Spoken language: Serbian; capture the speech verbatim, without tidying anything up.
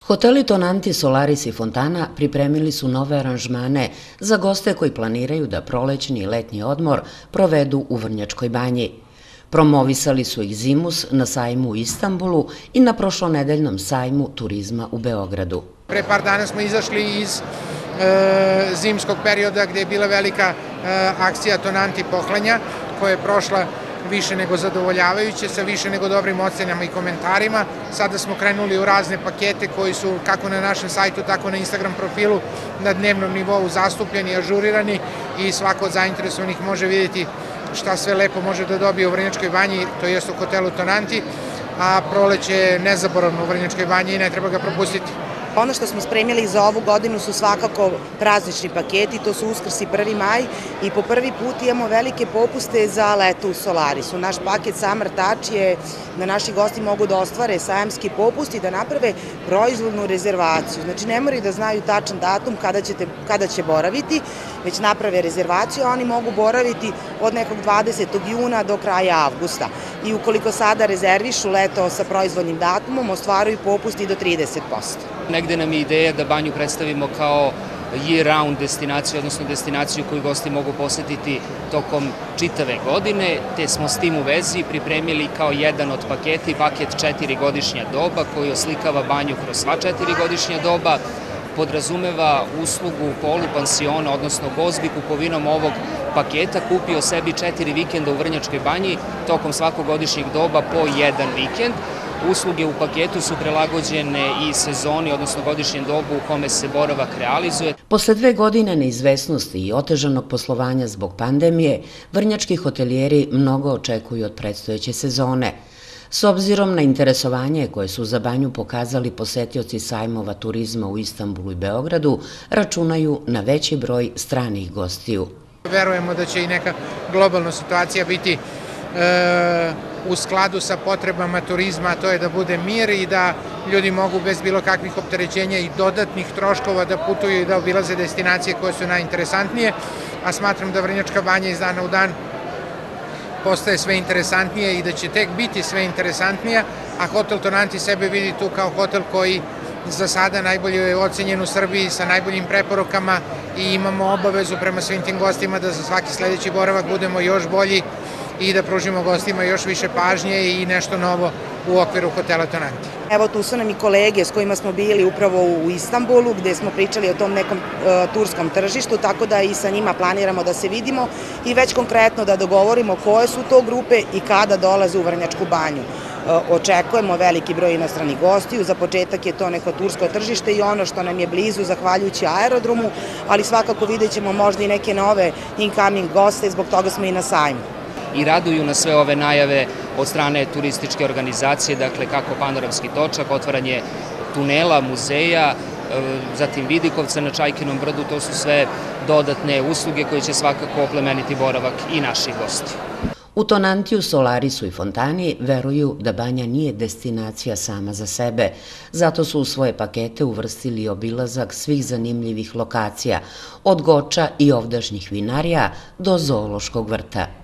Hoteli Tonanti, Solaris i Fontana pripremili su nove aranžmane za goste koji planiraju da prolećni i letnji odmor provedu u Vrnjačkoj banji. Promovisali su ih zimus na sajmu u Istanbulu i na prošlonedeljnom sajmu turizma u Beogradu. Pre par dana smo izašli iz e, zimskog perioda gde je bila velika e, akcija Tonanti poklanja koja je prošla više nego zadovoljavajuće, sa više nego dobrim ocenama i komentarima. Sada smo krenuli u razne pakete koji su kako na našem sajtu, tako na Instagram profilu na dnevnom nivou zastupljeni, ažurirani i svako od zainteresovanih može vidjeti šta sve lepo može da dobije u Vrnjačkoj banji, to jest u hotelu Tonanti, a proleće je nezaboravno u Vrnjačkoj banji i ne treba ga propustiti. Ono što smo spremili za ovu godinu su svakako praznični paketi, to su Uskrs i prvi maj i po prvi put imamo velike popuste za leto u Solarisu. Naš paket Summer Touch je da naši gosti mogu da ostvare sajamski popust i da naprave proizvodnu rezervaciju. Znači ne moraju da znaju tačan datum kada, ćete, kada će boraviti, već naprave rezervaciju, a oni mogu boraviti od nekog dvadesetog juna do kraja avgusta. I ukoliko sada rezervišu leto sa proizvodnim datumom, ostvaruju popust i do trideset posto. Negde nam je ideja da banju predstavimo kao year-round destinaciju, odnosno destinaciju koju gosti mogu posetiti tokom čitave godine, te smo s tim u vezi pripremili kao jedan od paketi, paket četiri godišnja doba koji oslikava banju kroz sva četiri godišnja doba, podrazumeva uslugu polupansiona, odnosno gost bi kupovinom ovog paketa kupio sebi četiri vikenda u Vrnjačkoj banji tokom svakog godišnjeg doba po jedan vikend. Usluge u paketu su prilagođene i sezoni, odnosno godišnjem dobu u kome se boravak realizuje. Posle dve godine neizvesnosti i otežanog poslovanja zbog pandemije, vrnjački hotelijeri mnogo očekuju od predstojeće sezone. S obzirom na interesovanje koje su za banju pokazali posetioci sajmova turizma u Istanbulu i Beogradu, računaju na veći broj stranih gostiju. Verujemo da će i neka globalna situacija biti e, u skladu sa potrebama turizma, a to je da bude mir i da ljudi mogu bez bilo kakvih opterećenja i dodatnih troškova da putuju i da obilaze destinacije koje su najinteresantnije, a smatram da Vrnjačka banja iz dana u dan postaje sve interesantnije i da će tek biti sve interesantnija, a hotel Tonanti sebe vidi tu kao hotel koji za sada najbolje je ocenjen u Srbiji sa najboljim preporukama i imamo obavezu prema svim tim gostima da za svaki sledeći boravak budemo još bolji i da pružimo gostima još više pažnje i nešto novo u okviru hotela Tonanti. Evo tu su nam i kolege s kojima smo bili upravo u Istanbulu gde smo pričali o tom nekom e, turskom tržištu, tako da i sa njima planiramo da se vidimo i već konkretno da dogovorimo koje su to grupe i kada dolaze u Vrnjačku banju. E, očekujemo veliki broj inostranih gostiju, za početak je to neko tursko tržište i ono što nam je blizu zahvaljujući aerodromu, ali svakako vidjet ćemo možda i neke nove incoming goste, zbog toga smo i na sajmu. I raduju na sve ove najave od strane turističke organizacije, dakle kako panoramski točak, otvaranje tunela, muzeja, zatim vidikovca na Čajkinom brdu, to su sve dodatne usluge koje će svakako oplemeniti boravak i naših gosti. U Tonantiju, Solarisu i Fontani veruju da banja nije destinacija sama za sebe, zato su u svoje pakete uvrstili obilazak svih zanimljivih lokacija, od Goča i ovdašnjih vinarija do zoološkog vrta.